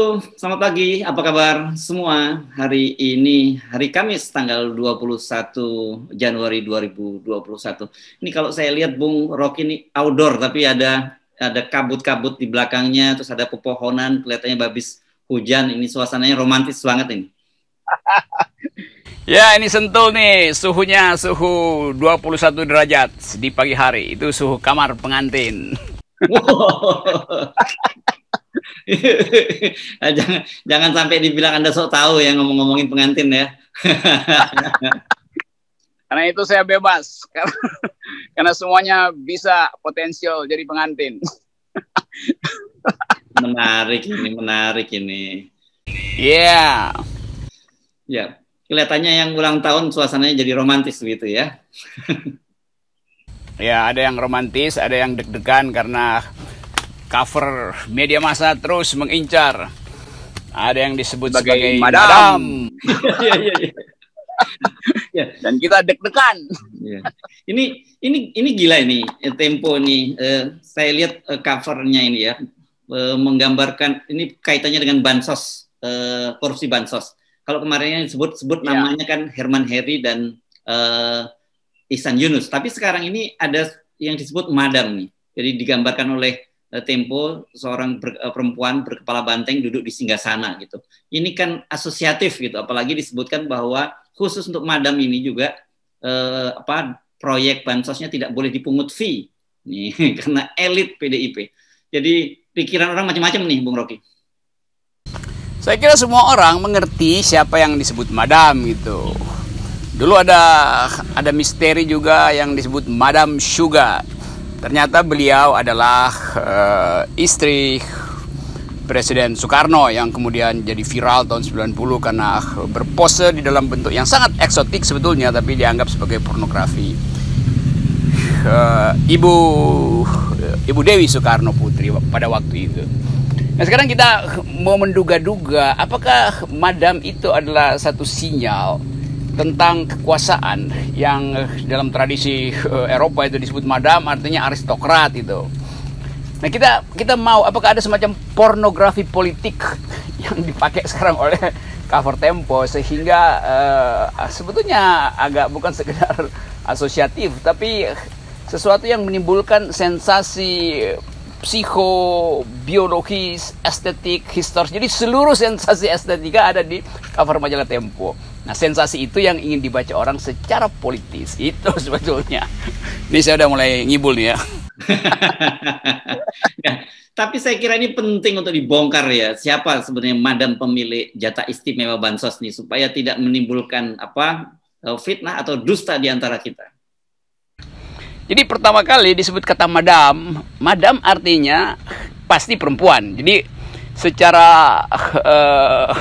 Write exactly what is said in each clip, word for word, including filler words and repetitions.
Halo, selamat pagi. Apa kabar semua? Hari ini hari Kamis tanggal dua puluh satu Januari dua ribu dua puluh satu. Ini kalau saya lihat Bung Rocky ini outdoor tapi ada ada kabut-kabut di belakangnya, terus ada pepohonan, kelihatannya babis hujan. Ini suasananya romantis banget ini. Ya, ini Sentul nih, suhunya suhu dua puluh satu derajat di pagi hari. Itu suhu kamar pengantin. Wow. jangan, jangan sampai dibilang Anda sok tahu ya ngomong-ngomongin pengantin ya. Karena itu saya bebas. Karena, karena semuanya bisa potensial jadi pengantin. Menarik ini, menarik ini. Iya. Yeah. Ya, kelihatannya yang ulang tahun suasananya jadi romantis gitu ya. Ya, ada yang romantis, ada yang deg-degan karena cover media massa terus mengincar. Ada yang disebut sebagai, sebagai madam. madam. ya, ya, ya. Ya. Dan kita deg-degan. Ya. Ini ini ini gila ini Tempo nih. Uh, saya lihat uh, covernya ini ya, uh, menggambarkan ini kaitannya dengan bansos, uh, korupsi bansos. Kalau kemarin yang disebut-sebut ya. Namanya kan Herman Heri dan uh, Ihsan Yunus. Tapi sekarang ini ada yang disebut madam nih. Jadi digambarkan oleh Tempo, seorang ber, perempuan berkepala banteng duduk di singgasana gitu. Ini kan asosiatif gitu, apalagi disebutkan bahwa khusus untuk madam ini juga eh, apa proyek bansosnya tidak boleh dipungut fee nih karena elit P D I P. Jadi pikiran orang macam-macam nih, Bung Rocky. Saya kira semua orang mengerti siapa yang disebut madam gitu. Dulu ada ada misteri juga yang disebut Madam Sugar. Ternyata beliau adalah uh, istri Presiden Soekarno yang kemudian jadi viral tahun sembilan puluh karena berpose di dalam bentuk yang sangat eksotik sebetulnya, tapi dianggap sebagai pornografi. Uh, Ibu Ibu Dewi Soekarno Putri pada waktu itu. Nah, sekarang kita mau menduga-duga apakah madam itu adalah satu sinyal tentang kekuasaan yang dalam tradisi uh, Eropa itu disebut madam, artinya aristokrat itu. Nah, kita kita mau apakah ada semacam pornografi politik yang dipakai sekarang oleh cover Tempo sehingga uh, sebetulnya agak bukan sekedar asosiatif tapi sesuatu yang menimbulkan sensasi psikobiologis, estetik, historis. Jadi seluruh sensasi estetika ada di cover majalah Tempo. Nah, sensasi itu yang ingin dibaca orang secara politis. Itu sebetulnya. Ini saya udah mulai ngibul nih ya. Ya, tapi saya kira ini penting untuk dibongkar ya. Siapa sebenarnya madam pemilik jatah istimewa bansos nih supaya tidak menimbulkan apa fitnah atau dusta di antara kita. Jadi pertama kali disebut kata madam. Madam artinya pasti perempuan. Jadi secara uh,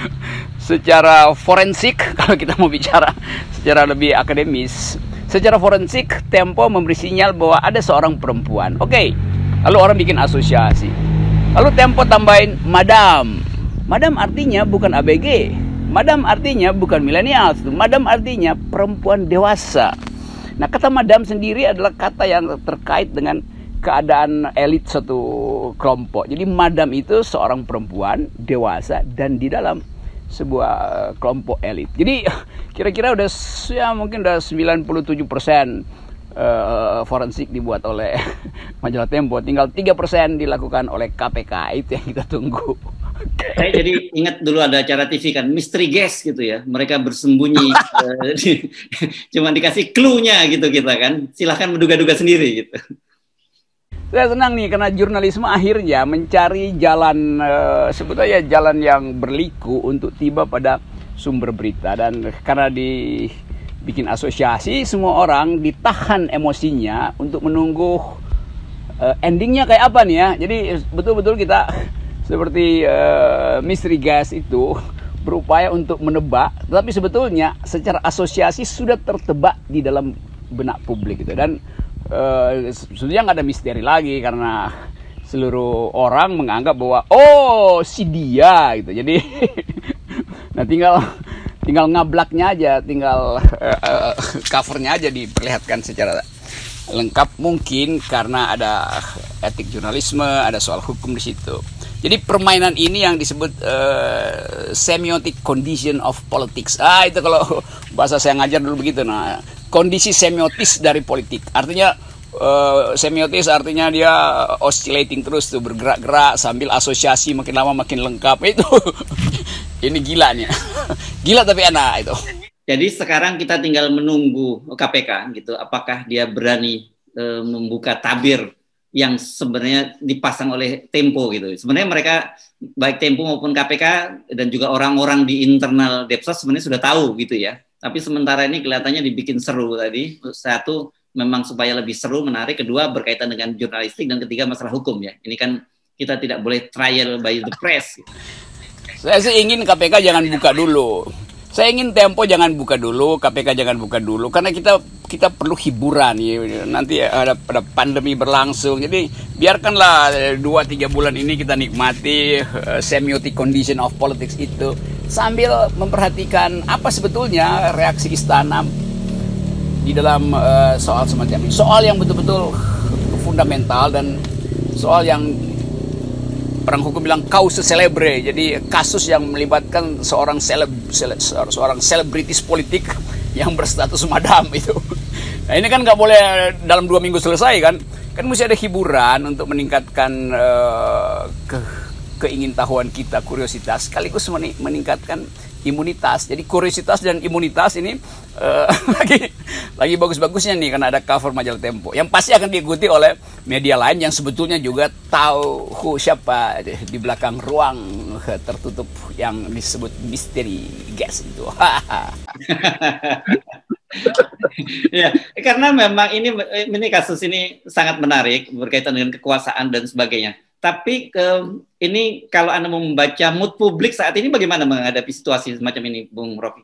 secara forensik, kalau kita mau bicara secara lebih akademis, secara forensik Tempo memberi sinyal bahwa ada seorang perempuan. Oke, okay. Lalu orang bikin asosiasi. Lalu Tempo tambahin madam. Madam artinya bukan A B G. Madam artinya bukan milenial. Madam artinya perempuan dewasa. Nah, kata madam sendiri adalah kata yang terkait dengan keadaan elit satu kelompok. Jadi madam itu seorang perempuan dewasa dan di dalam sebuah kelompok elit. Jadi kira-kira udah ya mungkin udah sembilan puluh tujuh persen uh, forensik dibuat oleh majalah Tempo, tinggal tiga persen dilakukan oleh K P K. Itu yang kita tunggu. Saya jadi ingat dulu ada acara T V kan, mystery guest gitu ya. Mereka bersembunyi, uh, di, cuma dikasih clue-nya gitu kita kan. Silahkan menduga-duga sendiri gitu. Saya senang nih karena jurnalisme akhirnya mencari jalan uh, sebetulnya jalan yang berliku untuk tiba pada sumber berita, dan karena dibikin asosiasi semua orang ditahan emosinya untuk menunggu uh, endingnya kayak apa nih ya. Jadi betul-betul kita seperti uh, mystery guest itu berupaya untuk menebak, tapi sebetulnya secara asosiasi sudah tertebak di dalam benak publik gitu. Dan uh, sebetulnya nggak ada misteri lagi karena seluruh orang menganggap bahwa oh si dia gitu. Jadi nah tinggal tinggal ngablaknya aja, tinggal uh, uh, covernya aja diperlihatkan secara lengkap mungkin karena ada etik jurnalisme, ada soal hukum di situ. Jadi permainan ini yang disebut uh, semiotic condition of politics. Ah, itu kalau bahasa saya ngajar dulu begitu. Nah, kondisi semiotis dari politik. Artinya uh, semiotis artinya dia oscillating terus tuh, bergerak-gerak sambil asosiasi makin lama makin lengkap itu. Ini gila nih. Gila tapi enak itu. Jadi sekarang kita tinggal menunggu K P K gitu, apakah dia berani uh, membuka tabir yang sebenarnya dipasang oleh Tempo gitu. Sebenarnya mereka baik Tempo maupun K P K dan juga orang-orang di internal Depsos sebenarnya sudah tahu gitu ya. Tapi sementara ini kelihatannya dibikin seru tadi. Satu memang supaya lebih seru, menarik. Kedua berkaitan dengan jurnalistik, dan ketiga masalah hukum ya. Ini kan kita tidak boleh trial by the press. Saya sih ingin K P K jangan buka dulu. Saya ingin Tempo jangan buka dulu, K P K jangan buka dulu, karena kita kita perlu hiburan ya. Nanti ada, ada pandemi berlangsung, jadi biarkanlah dua tiga bulan ini kita nikmati uh, semiotic condition of politics itu sambil memperhatikan apa sebetulnya reaksi istana di dalam uh, soal semacam ini, soal yang betul-betul fundamental dan soal yang orang hukum bilang causa celebre, jadi kasus yang melibatkan seorang seleb, seleb seorang selebritis politik yang berstatus madam itu. Nah ini kan nggak boleh dalam dua minggu selesai kan, kan mesti ada hiburan untuk meningkatkan uh, ke keingintahuan kita, kuriositas, sekaligus meningkatkan imunitas. Jadi kuriositas dan imunitas ini uh, lagi lagi bagus-bagusnya nih karena ada cover majalah Tempo yang pasti akan diikuti oleh media lain yang sebetulnya juga tahu siapa di belakang ruang tertutup yang disebut misteri guest itu. Ya, karena memang ini ini kasus ini sangat menarik berkaitan dengan kekuasaan dan sebagainya. Tapi ke, ini kalau Anda mau membaca mood publik saat ini bagaimana menghadapi situasi semacam ini, Bung Rocky?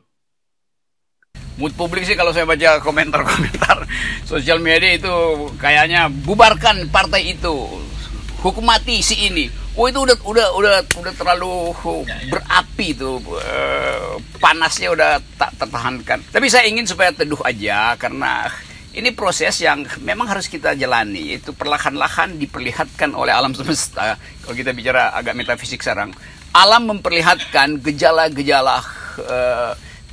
Mood publik sih kalau saya baca komentar-komentar sosial media itu kayaknya bubarkan partai itu, hukum mati si ini. Oh itu udah udah udah udah terlalu berapi itu, panasnya udah tak tertahankan. Tapi saya ingin supaya teduh aja karena ini proses yang memang harus kita jalani, yaitu perlahan-lahan diperlihatkan oleh alam semesta. Kalau kita bicara agak metafisik sekarang, alam memperlihatkan gejala-gejala uh,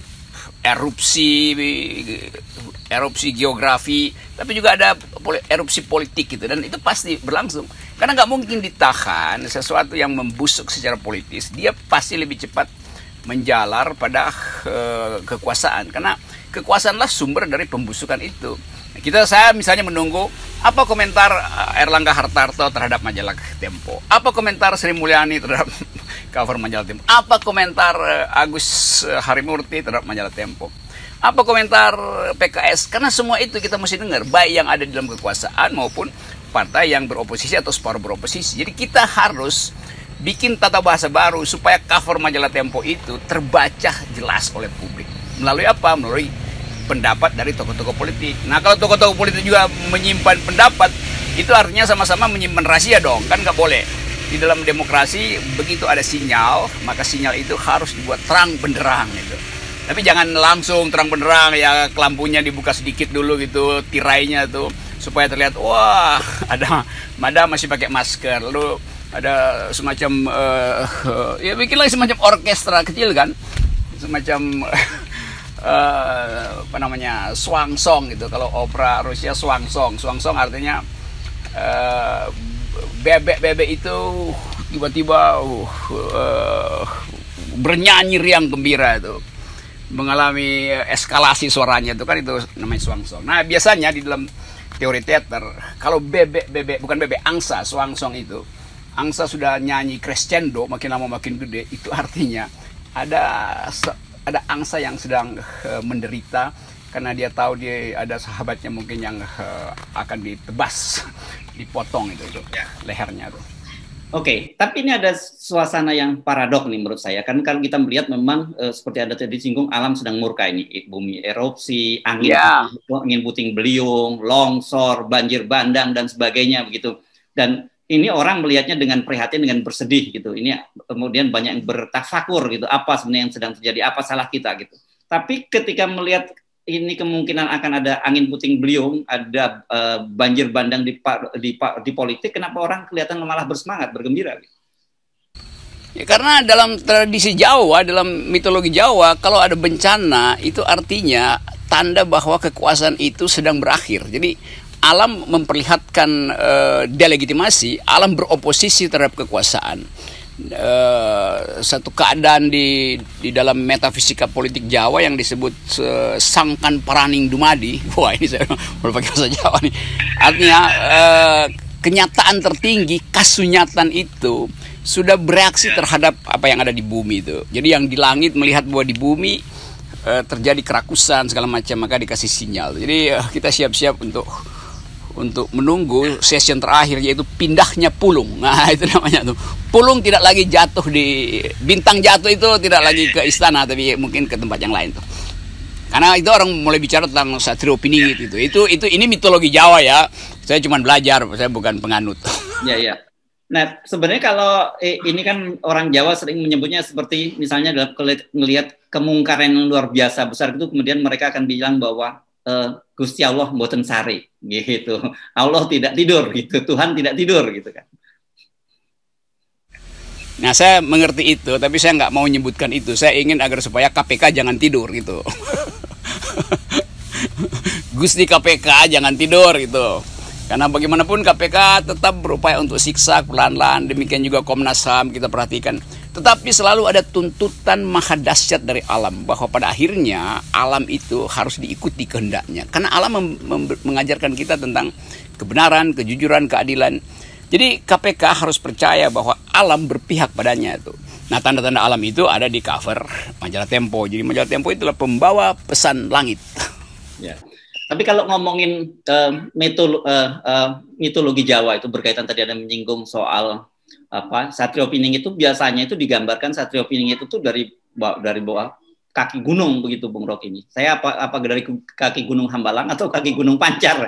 erupsi, erupsi geografi, tapi juga ada erupsi politik gitu, dan itu pasti berlangsung. Karena nggak mungkin ditahan sesuatu yang membusuk secara politis, dia pasti lebih cepat menjalar pada uh, kekuasaan, karena kekuasaanlah sumber dari pembusukan itu. Kita saya misalnya menunggu apa komentar Erlangga Hartarto terhadap majalah Tempo, apa komentar Sri Mulyani terhadap cover majalah Tempo, apa komentar Agus Harimurti terhadap majalah Tempo, apa komentar P K S, karena semua itu kita mesti dengar, baik yang ada di dalam kekuasaan maupun partai yang beroposisi atau separuh beroposisi. Jadi kita harus bikin tata bahasa baru supaya cover majalah Tempo itu terbaca jelas oleh publik. Melalui apa? Melalui pendapat dari tokoh-tokoh politik. Nah kalau tokoh-tokoh politik juga menyimpan pendapat, itu artinya sama-sama menyimpan rahasia dong, kan nggak boleh. Di dalam demokrasi begitu ada sinyal, maka sinyal itu harus dibuat terang benderang gitu. Tapi jangan langsung terang benderang ya, lampunya dibuka sedikit dulu gitu, tirainya tuh supaya terlihat wah ada madam masih pakai masker, lalu ada semacam uh, uh, ya bikinlah semacam orkestra kecil kan, semacam Uh, apa namanya swangsong gitu. Kalau opera Rusia swangsong, swangsong artinya uh, bebek-bebek itu tiba-tiba uh, uh, bernyanyi riang gembira itu, mengalami eskalasi suaranya itu kan, itu namanya swangsong. Nah biasanya di dalam teori teater kalau bebek-bebek bukan bebek angsa, swangsong itu angsa sudah nyanyi crescendo makin lama makin gede, itu artinya ada ada angsa yang sedang uh, menderita karena dia tahu dia ada sahabatnya mungkin yang uh, akan ditebas, dipotong itu, itu ya, lehernya tuh. Oke, okay, tapi ini ada suasana yang paradok nih menurut saya. Kan kalau kita melihat memang uh, seperti ada tadi singgung, alam sedang murka ini, bumi erupsi, angin, yeah. angin puting beliung, longsor, banjir bandang dan sebagainya begitu. Dan ini orang melihatnya dengan prihatin, dengan bersedih gitu. Ini kemudian banyak yang bertafakur gitu. Apa sebenarnya yang sedang terjadi? Apa salah kita gitu? Tapi ketika melihat ini kemungkinan akan ada angin puting beliung, ada uh, banjir bandang di, di di politik, kenapa orang kelihatan malah bersemangat, bergembira? Gitu? Ya, karena dalam tradisi Jawa, dalam mitologi Jawa, kalau ada bencana itu artinya tanda bahwa kekuasaan itu sedang berakhir. Jadi alam memperlihatkan uh, delegitimasi, alam beroposisi terhadap kekuasaan. Uh, satu keadaan di di dalam metafisika politik Jawa yang disebut uh, sangkan paraning dumadi. Wah, ini saya berpakai bahasa Jawa nih. Artinya uh, kenyataan tertinggi, kasunyatan itu sudah bereaksi terhadap apa yang ada di bumi itu. Jadi yang di langit melihat bahwa di bumi uh, terjadi kerakusan segala macam, maka dikasih sinyal. Jadi uh, kita siap-siap untuk untuk menunggu session terakhir, yaitu pindahnya pulung. Nah, itu namanya tuh. Pulung tidak lagi jatuh di bintang jatuh itu tidak lagi ke istana, tapi mungkin ke tempat yang lain tuh. Karena itu orang mulai bicara tentang Satrio Piningit itu. Itu itu ini mitologi Jawa ya. Saya cuma belajar, saya bukan penganut. Ya, ya. Nah, sebenarnya kalau eh, ini kan orang Jawa sering menyebutnya seperti misalnya dalam melihat kemungkaran yang luar biasa besar itu, kemudian mereka akan bilang bahwa eh, Gusti Allah mboten sare gitu. Allah tidak tidur gitu, Tuhan tidak tidur gitu kan. Nah, saya mengerti itu, tapi saya nggak mau menyebutkan itu. Saya ingin agar supaya K P K jangan tidur gitu. Gusti K P K jangan tidur gitu. Karena bagaimanapun K P K tetap berupaya untuk siksa pelan-pelan, demikian juga Komnas H A M kita perhatikan. Tetapi selalu ada tuntutan maha dahsyat dari alam, bahwa pada akhirnya alam itu harus diikuti kehendaknya. Karena alam mengajarkan kita tentang kebenaran, kejujuran, keadilan. Jadi K P K harus percaya bahwa alam berpihak padanya itu. Nah, tanda-tanda alam itu ada di cover majalah Tempo. Jadi majalah Tempo itulah pembawa pesan langit. Ya. Tapi kalau ngomongin uh, metolo, uh, uh, mitologi Jawa itu berkaitan tadi ada menyinggung soal apa Satrio Piningit itu biasanya itu digambarkan Satrio Piningit itu dari dari bawah kaki gunung begitu, Bung Rocky ini. Saya apa apa dari kaki Gunung Hambalang atau kaki Gunung Pancar?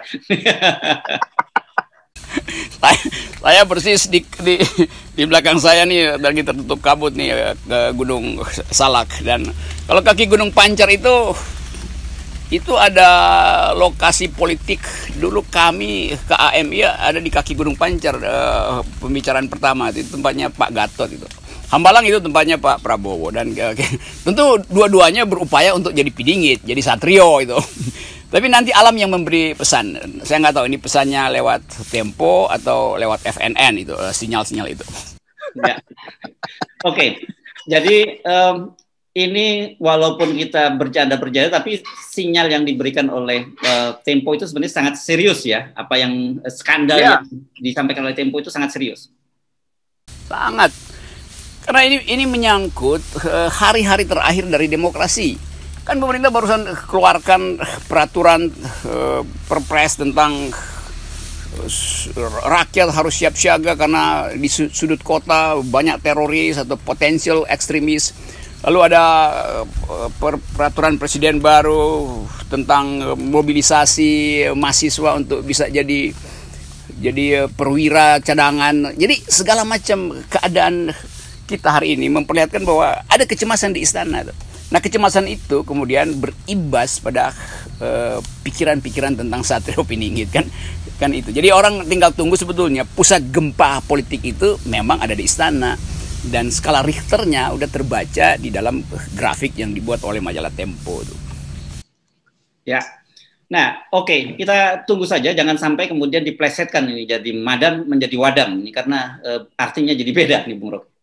saya, saya persis di, di di belakang saya nih lagi tertutup kabut nih ke Gunung Salak, dan kalau kaki Gunung Pancar itu itu ada lokasi politik dulu kami ke A M I ada di kaki Gunung Pancar, uh, pembicaraan pertama itu tempatnya Pak Gatot itu. Hambalang itu tempatnya Pak Prabowo, dan uh, tentu dua-duanya berupaya untuk jadi Piningit, jadi Satrio itu. Tapi nanti alam yang memberi pesan. Saya nggak tahu ini pesannya lewat Tempo atau lewat F N N itu, uh, sinyal-sinyal itu. Ya. Oke, okay. Jadi um, ini walaupun kita bercanda-bercanda, tapi sinyal yang diberikan oleh uh, Tempo itu sebenarnya sangat serius ya. Apa yang uh, skandal yeah. yang disampaikan oleh Tempo itu sangat serius. Sangat. Karena ini ini menyangkut hari-hari uh, terakhir dari demokrasi. Kan pemerintah barusan keluarkan peraturan uh, perpres tentang uh, rakyat harus siap siaga karena di sudut kota banyak teroris atau potensial ekstremis. Lalu ada peraturan presiden baru tentang mobilisasi mahasiswa untuk bisa jadi jadi perwira cadangan. Jadi segala macam keadaan kita hari ini memperlihatkan bahwa ada kecemasan di istana. Nah, kecemasan itu kemudian beribas pada pikiran-pikiran uh, tentang Satrio Piningit kan kan itu. Jadi orang tinggal tunggu sebetulnya pusat gempa politik itu memang ada di istana. Dan skala Richternya udah terbaca di dalam grafik yang dibuat oleh majalah Tempo itu. Ya, nah oke okay. Kita tunggu saja, jangan sampai kemudian diplesetkan ini jadi madam menjadi wadam ini karena e, artinya jadi beda nih, Bung Rocky.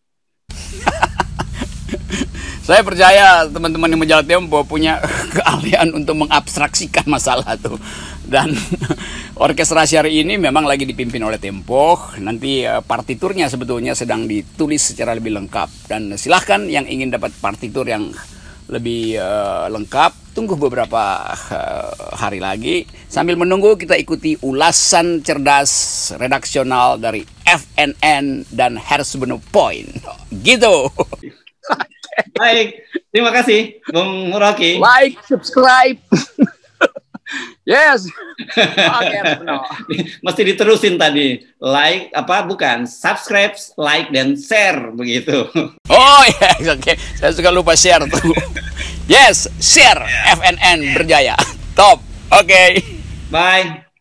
Saya percaya teman-teman di majalah Tempo punya keahlian untuk mengabstraksikan masalah tuh. Dan orkestrasi hari ini memang lagi dipimpin oleh Tempo. Nanti uh, partiturnya sebetulnya sedang ditulis secara lebih lengkap. Dan silahkan yang ingin dapat partitur yang lebih uh, lengkap, tunggu beberapa uh, hari lagi. Sambil menunggu kita ikuti ulasan cerdas redaksional dari F N N dan Hersbeno Point. Gitu. Baik, terima kasih Bung Rocky. Like, subscribe. Yes. Okay, no. Mesti diterusin tadi. Like apa bukan? Subscribe, like dan share begitu. Oh ya, yes. Oke. Okay. Saya suka lupa share tuh. Yes, share F N N berjaya. Top. Oke. Okay. Bye.